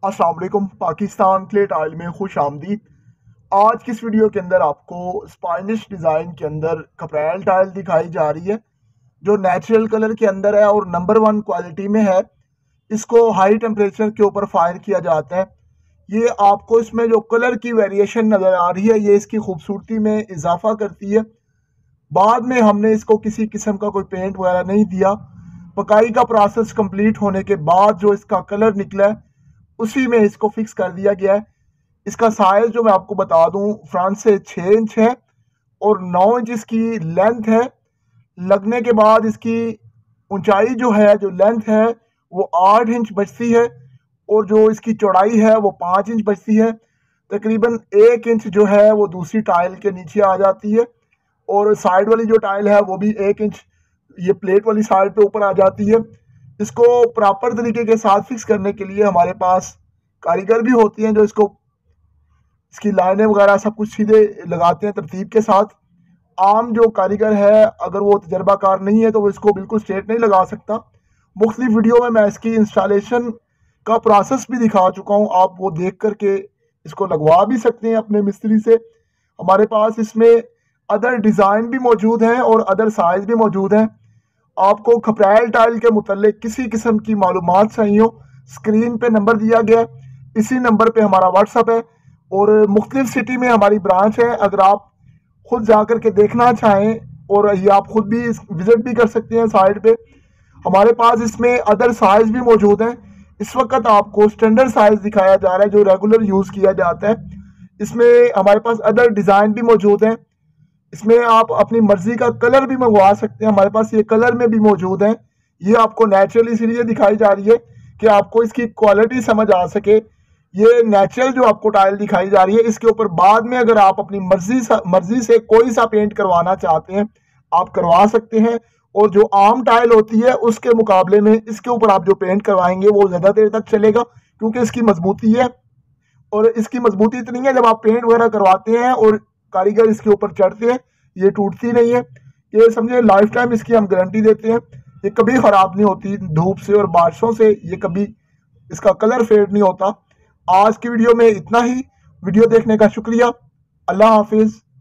अस्सलाम वालेकुम। Pakistan clay tile में खुश आमदीद। आज की इस वीडियो के अंदर आपको स्पाइनिश डिज़ाइन के अंदर कपरैल टाइल दिखाई जा रही है जो नेचुरल कलर के अंदर है और नंबर 1 क्वालिटी में है। इसको हाई टेम्परेचर के ऊपर फायर किया जाता है। ये आपको इसमें जो कलर की वेरिएशन नज़र आ रही है ये इसकी खूबसूरती में इजाफा करती है। बाद में हमने इसको किसी किस्म का कोई पेंट वगैरह नहीं दिया। पकाई का प्रोसेस कंप्लीट होने के बाद जो इसका कलर निकला है उसी में इसको फिक्स कर दिया गया है। इसका साइज जो मैं आपको बता दूं, फ्रंट से 6 इंच है और 9 इंच इसकी लेंथ है। लगने के बाद इसकी ऊंचाई जो है, जो लेंथ है वो 8 इंच बचती है और जो इसकी चौड़ाई है वो 5 इंच बचती है। तकरीबन 1 इंच जो है वो दूसरी टाइल के नीचे आ जाती है और साइड वाली जो टाइल है वो भी 1 इंच ये प्लेट वाली साइड पे ऊपर आ जाती है। इसको प्रॉपर तरीके के साथ फिक्स करने के लिए हमारे पास कारीगर भी होती हैं जो इसकी लाइनें वगैरह सब कुछ सीधे लगाते हैं तरतीब के साथ। आम जो कारीगर है अगर वो तजर्बाकार नहीं है तो वो इसको बिल्कुल स्ट्रेट नहीं लगा सकता। मुख्तलिफ वीडियो में मैं इसकी इंस्टॉलेशन का प्रोसेस भी दिखा चुका हूँ, आप वो देख करके इसको लगवा भी सकते हैं अपने मिस्त्री से। हमारे पास इसमें अदर डिज़ाइन भी मौजूद हैं और अदर साइज भी मौजूद हैं। आपको खपरैल टाइल के मुतल्लिक किसी किस्म की मालूमात चाहिए हो, स्क्रीन पे नंबर दिया गया है, इसी नंबर पे हमारा व्हाट्सअप है और मुख्तलिफ सिटी में हमारी ब्रांच है। अगर आप खुद जा कर के देखना चाहें और ये आप खुद भी विजिट भी कर सकते हैं साइट पे। हमारे पास इसमें अदर साइज भी मौजूद हैं। इस वक्त आपको स्टैंडर्ड साइज दिखाया जा रहा है जो रेगुलर यूज़ किया जाता है। इसमें हमारे पास अदर डिज़ाइन भी मौजूद हैं। इसमें आप अपनी मर्जी का कलर भी मंगवा सकते हैं, हमारे पास ये कलर में भी मौजूद हैं। ये आपको नेचुरल इसलिए दिखाई जा रही है कि आपको इसकी क्वालिटी समझ आ सके। ये नेचुरल जो आपको टाइल दिखाई जा रही है इसके ऊपर बाद में अगर आप अपनी मर्जी से कोई सा पेंट करवाना चाहते हैं आप करवा सकते हैं। और जो आम टाइल होती है उसके मुकाबले में इसके ऊपर आप जो पेंट करवाएंगे वो ज़्यादा देर तक चलेगा क्योंकि इसकी मजबूती है। और इसकी मजबूती इतनी है जब आप पेंट वगैरह करवाते हैं और कारीगर इसके ऊपर चढ़ते हैं ये टूटती नहीं है। ये समझे लाइफ टाइम इसकी हम गारंटी देते हैं। ये कभी ख़राब नहीं होती, धूप से और बारिशों से ये कभी इसका कलर फेड नहीं होता। आज की वीडियो में इतना ही। वीडियो देखने का शुक्रिया। अल्लाह हाफिज़।